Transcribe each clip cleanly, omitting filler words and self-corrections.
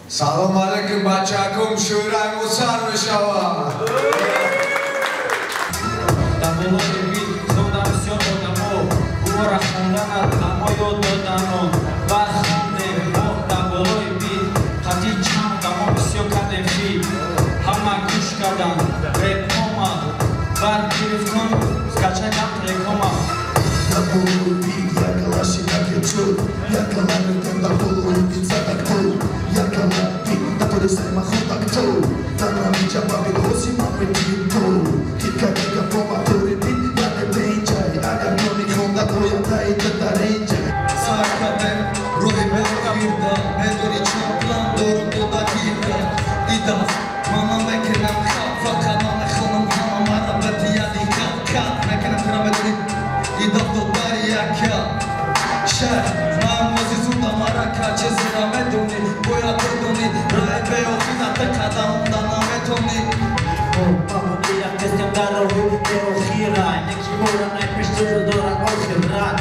سلام علیکم بچه کم شورای موسر بشوا Табулои бит зондан всё одамон Гуора хонданат намоёд доданон Баъд хондем мо табулои бит Қати чам дамо бисёр кардем фит Ҳама гӯш кардан реп омад Баъд гирифтон скачагам трек омад Табулои бит якалаши накечуд Якаларитем табулои бит задактуд Якалар бит наторисай махотактуд Танами ҷабаби ҳози мамедиту Кика кика поматори бит яне бенҷай Агар нони хонда ояндаи даренҷай Сар кардем рӯҳи меофирда медони чанд план дорум дода гирда Идас мана мекунам хаб фақат намехонам ҳама мара бадияди кат мекунам тура медони идас додари яка шаҳр ман мазизунда марака чезира медони бояд додони раи беохирата қадамда наметони Памодия тестем дароҳи беохирай Неки бора найпештуру дорад охират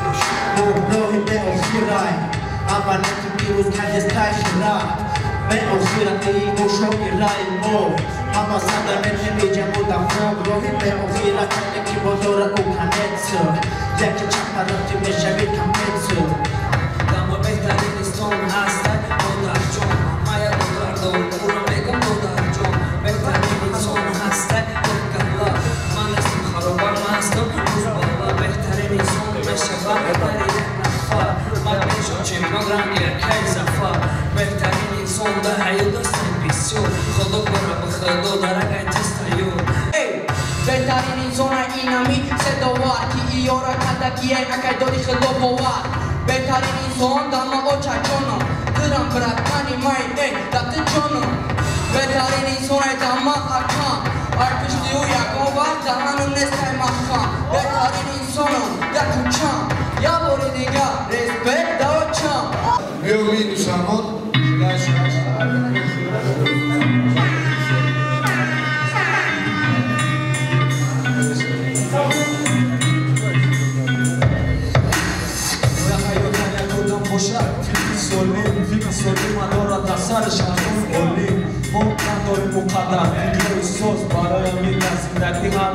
роҳи беохирай аввалеки пирӯз кардестай хират беохирати гӯшои раи мо ҳама садаметемиҷамудам фон роҳи беохират неки бодора ӯ канец яке чапароти мешави камец Дамо беҳтарини сон ҳастай додарҷон ҳамая додардон уро мегум додарҷон беҳтарини сон ҳастай додгала ман астм хароба мастам рӯзбала беҳтарини сон мешавад бари нафар ман мешам чемпион ранги якай зафар беҳтарини сон да ҳаёт астан бисёр худо бора бихудо дарагай тестаёр بهترین انسان اینمی صداوار کی ایارا کدکیه اکای داری خدا باور بهترین انسان دما اوچا جانا درم برد منی مای ای دت جانا بهترین انسان دما اکان ارپشتی و یکان و دهانم نستای مخان بهترین انسان دکو چم یا باری دیگه رسپکت دو چم میو مینوشمون جلاش فکر سولی مدارد در سر شهرون اولی ما نداریم مقدر فکر سوز برای میگن زندگی هم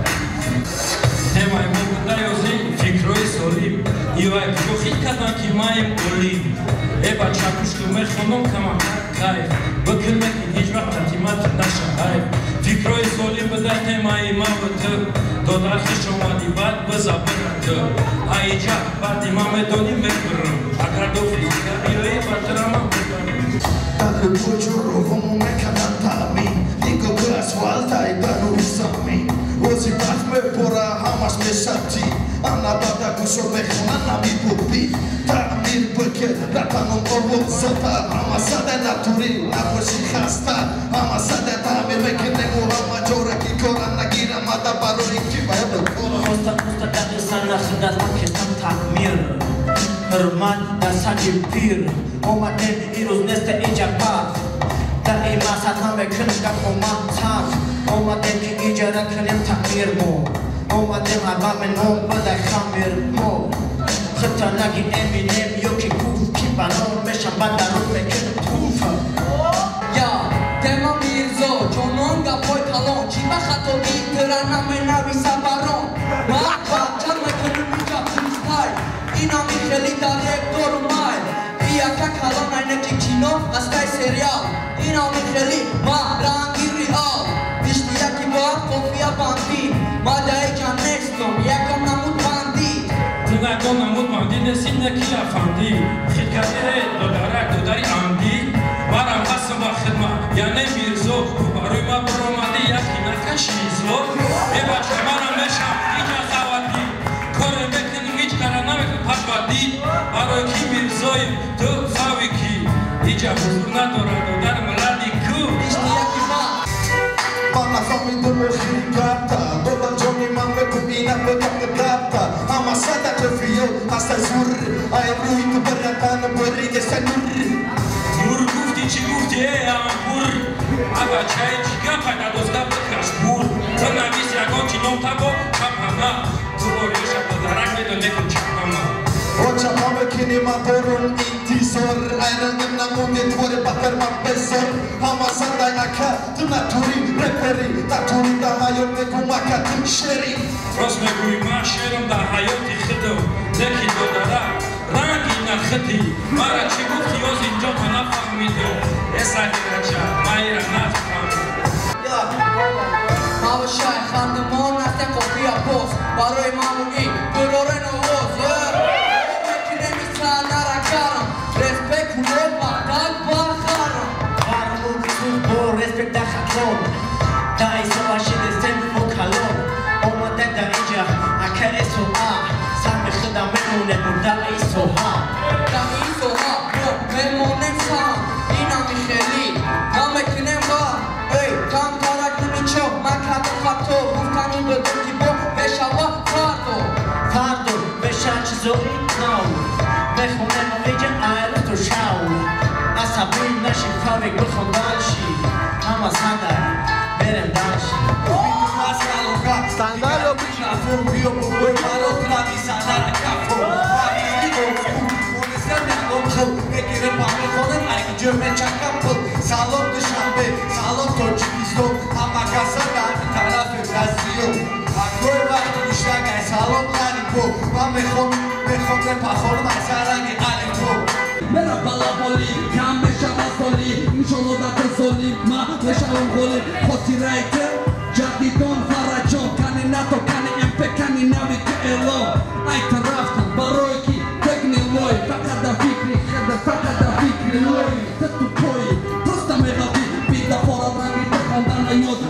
همه ما بوده یازی فکرهای سولیم یوای پروخی کردن که مایم اولی ابا چکوش که مرخونم کمان کایف بکرمه که هیچ وقت تطیمت نشه حیف فکرهای سولیم بده همه ما بوده دادرخی شما دیباد بزا برده ایجا بعد امام دونی مکرم اگر دو فیزیکا بیایی بطرما Dale bujuru homo mekanan tami Niko glas valtaj danu sami Ozi bahme pora hamas mesati Ana bada kusho bekhon ana mi pupi Ta'mir beke ratanum ovo sota Hama sade naturi naboshi khasta Hama sade ta'mir mekene mu hama jora ki koran nagira mada baro inki bayado Musta daqi sana khidaz makesam ta'mir Hırman da saci pir Omadem iruz neste ijabat Daima satame kınıgam omantan Omadem ki ijara kınem ta'mir mo Omadem abamen o baday khamir mo Khıta nagi eminem yoki kuf ki banon Meşam bandarun mekin tufa یا دما میرزا جانان گپای کلان چی بخطا بیترن همه نوی سبران مقبت چند مکنون اینجا پریستای اینا میخلی در یک دور مای بیا که کلان اینه که کینو استای سریال اینا میخلی ما رنگی ریال بیشتی یکی بار کفیا بندی ما دای جان نستم یکم نمود بندی Tınakon namut mandi nesinde kila fandi Khidkatire dodarak dodari andi Baram hasım va khidma yani mirzo Baruyma bromadi yakina kashmizlo Eba çamana meşam ica zavadi Kore mekin hiç karana mekin patbadi Baroy ki mirzoyim tu favi ki İca huzurna dora dodar mladi ku بیشتی یکی بار Bana famidur khirikata Dolan joni mame kumina begate data Ama sada kefiyo hasta zur Ay ruitu beratan beri desanur Nur gufti çi gufti ampur Aba çay çika payda dozda bıkaşpur Tına biz yagon çi nom tabo kapana Tuvo yuşa podarak medo nekun çapama Ocha mame kini matorun intisor Ayran gimna mundi tvore bakar შეფერი და თული და მაიორ მეგუმაკათი შერი Ros megui ma sherom da hayoti khido Zeki dodara rangi na khati Mara chigufti ozi njota na fahmido Esa hiracha maira na Mavshay xandimon asta qopia post Baroy mamuni guroreno voz Mekiremi sanara karam Respect uleba dag bakharam Varmu bisu respect da khatlon Da iso ashide sem fokalon Omade da inja aka eso a Sami khida memune da iso ha Da iso ha memone sa Ina mikheli Namekinem ba Ey tam tarak nimicho Makato khato Ufkani bedoti bo Beshava fardo Fardo besha chizori nau Mekhunem eja ayro to shau Asabi nashi favik bkhondalshi Ama sadar berem dalshi Standalo bicha furbio boi malo trami sanara kafo Ekire pame khonem ay jome chakapol Salom dushanbe salom Tojikiston ama kasa dami taraf Brazil Akoy vaqt nishagay salom laripo Pame khone pakhon masaragi alipo Mera balaboli, kame shabasoli Misholo da tesoli, ma leshalom goli Khoti raite, jadidon farajon Kani nato, kani empe, kani navi ke elon Aita raftan, baroiki, tegni loj Fakada fikri, kheda fakada fikri loj Tetu poji, prosta me gavi Bida fora dragi, te kandana yod